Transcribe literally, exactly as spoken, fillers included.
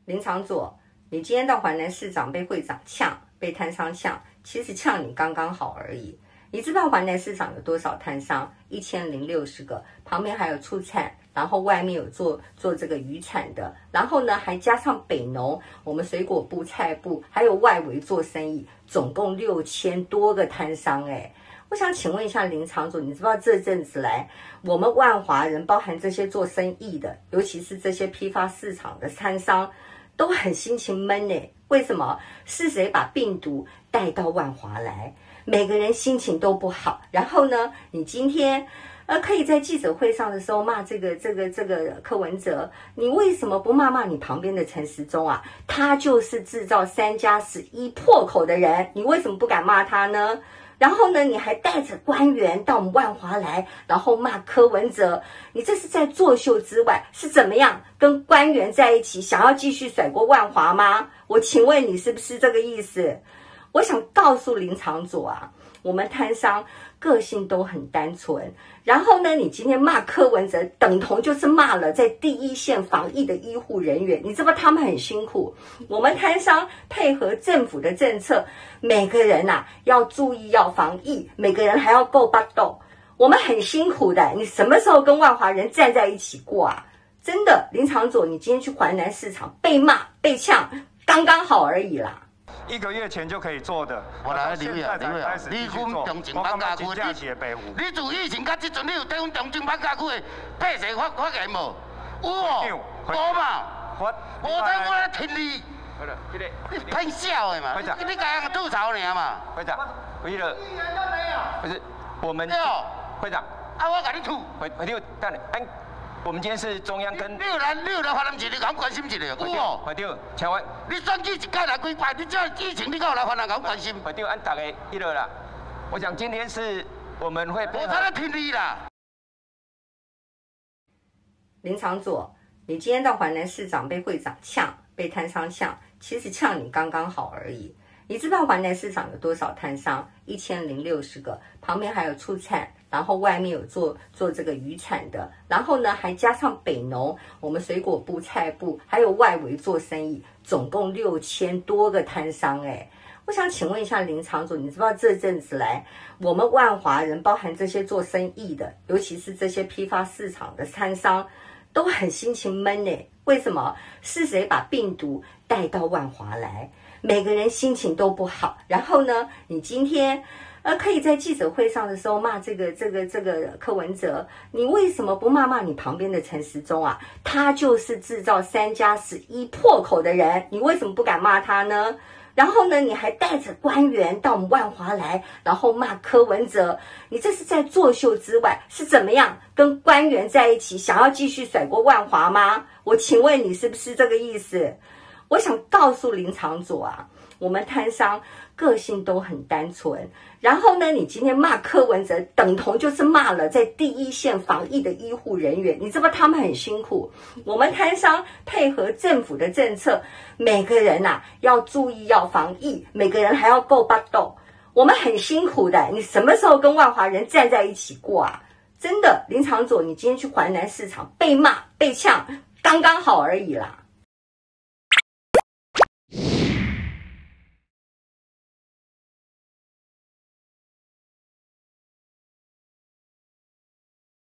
林长佐，你今天到华南市场被会长呛，被摊商呛，其实呛你刚刚好而已。你知道华南市场有多少摊商？一千零六十个，旁边还有畜产，然后外面有做做这个渔产的，然后呢还加上北农，我们水果部、菜部，还有外围做生意，总共六千多个摊商哎。我想请问一下林长佐，你知道这阵子来，我们万华人，包含这些做生意的，尤其是这些批发市场的摊商，都很心情闷呢。为什么？是谁把病毒带到万华来？每个人心情都不好。然后呢，你今天呃可以在记者会上的时候骂这个这个这个柯文哲，你为什么不骂骂你旁边的陈时中啊？他就是制造三加十一破口的人，你为什么不敢骂他呢？然后呢，你还带着官员到我们万华来，然后骂柯文哲，你这是在作秀之外是怎么样？跟官员在一起，想要继续甩锅万华吗？我请问你是不是这个意思？我想告诉林长佐啊，我们摊商个性都很单纯，然后呢，你今天骂柯文哲，等同就是骂了在第一线防疫的医护人员，你知道他们很辛苦。我们摊商配合政府的政策，每个人啊要注意要防疫，每个人还要够巴斗，我们很辛苦的。你什么时候跟万华人站在一起过啊？真的，林长佐，你今天去华南市场被骂被呛，刚刚好而已啦。 一个月前就可以做的， 我来刘伟啊，刘伟啊，你分中正板家区，你你自以前到即阵，你有对阮中正板家区的百姓发发言无？有哦，无嘛？无等我来听你，你骗笑的嘛？你家人吐槽尔嘛？ 会长，回了。一元都没有。不是，我们会长。 啊，我甲你吐。 回回六，等下，哎。我们今天是中央跟你有来，你有来华南市，你敢关心一下？有哦。 会长，请问你选举一届来几摆？你这疫情你敢有来华南敢关心？ 会长，按大家一乐啦。我想今天是我们会。 我才来听你啦。 林长佐，你今天到华南市场被会长呛，被摊商呛，其实呛你刚刚好而已。你知道华南市场有多少摊商？一千零六十个，旁边还有畜产，然后外面有做做这个渔产的，然后呢还加上北农，我们水果部、菜部，还有外围做生意，总共六千多个摊商哎。我想请问一下林长佐，你知道这阵子来，我们万华人，包含这些做生意的，尤其是这些批发市场的摊商，都很心情闷呢。为什么？是谁把病毒带到万华来？每个人心情都不好。然后呢，你今天呃可以在记者会上的时候骂这个这个这个柯文哲，你为什么不骂骂你旁边的陈时中啊？他就是制造三加十一破口的人，你为什么不敢骂他呢？然后呢，你还带着官员到我们万华来，然后骂柯文哲，你这是在作秀之外是怎么样？跟官员在一起，想要继续甩锅万华吗？我请问你是不是这个意思？我想告诉林长佐啊，我们摊商个性都很单纯，然后呢，你今天骂柯文哲，等同就是骂了在第一线防疫的医护人员，你知道他们很辛苦。我们摊商配合政府的政策，每个人啊要注意要防疫，每个人还要够巴斗，我们很辛苦的。你什么时候跟万华人站在一起过啊？真的，林长佐，你今天去华南市场被骂被呛，刚刚好而已啦。